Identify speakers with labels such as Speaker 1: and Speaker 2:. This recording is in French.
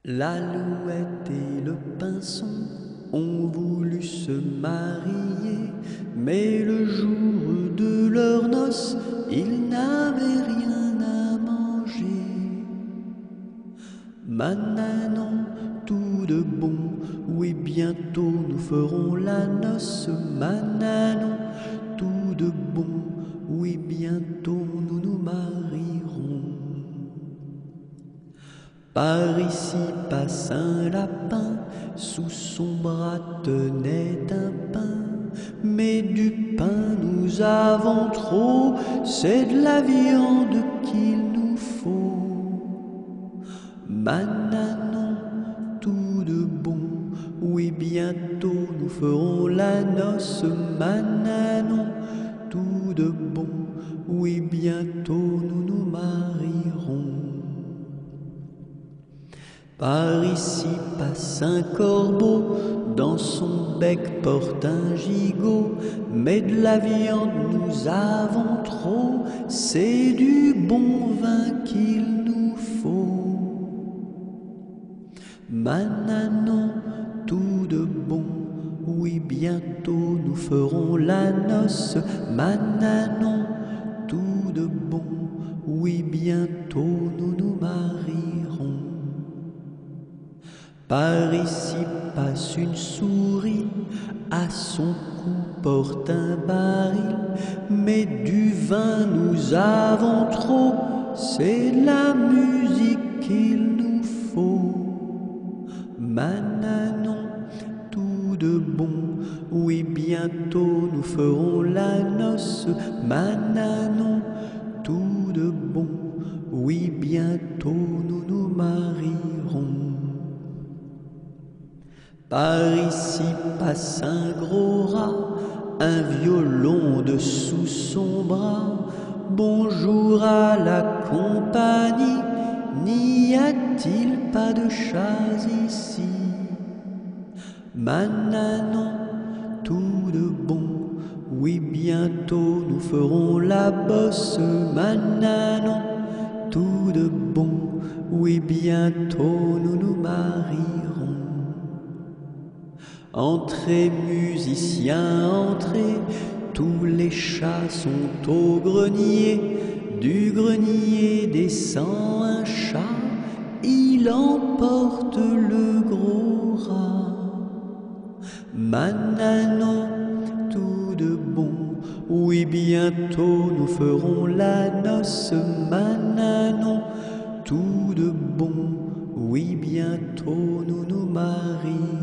Speaker 1: L'alouette et le pinson ont voulu se marier, mais le jour de leurs noces, ils n'avaient rien à manger. Mananon, tout de bon, oui bientôt nous ferons la noce. Mananon, tout de bon, oui bientôt nous nous marierons. Par ici passe un lapin, sous son bras tenait un pain. Mais du pain nous avons trop, c'est de la viande qu'il nous faut. Mananon, tout de bon, oui bientôt nous ferons la noce. Mananon, tout de bon, oui bientôt nous nous marierons. Par ici passe un corbeau, dans son bec porte un gigot. Mais de la viande nous avons trop, c'est du bon vin qu'il nous faut. Mananon, tout de bon, oui bientôt nous ferons la noce. Mananon, tout de bon, oui bientôt nous nous marierons. Par ici passe une souris, à son cou porte un baril. Mais du vin nous avons trop, c'est la musique qu'il nous faut. Mananon, tout de bon, oui bientôt nous ferons la noce. Mananon, tout de bon, oui bientôt nous nous marierons. Par ici passe un gros rat, un violon dessous son bras. Bonjour à la compagnie, n'y a-t-il pas de chats ici? Mananon, tout de bon, oui bientôt nous ferons la bosse. Mananon, tout de bon, oui bientôt nous nous marierons. Entrez, musiciens, entrez, tous les chats sont au grenier. Du grenier descend un chat, il emporte le gros rat. Mananon, tout de bon, oui bientôt nous ferons la noce. Mananon, tout de bon, oui bientôt nous nous marierons.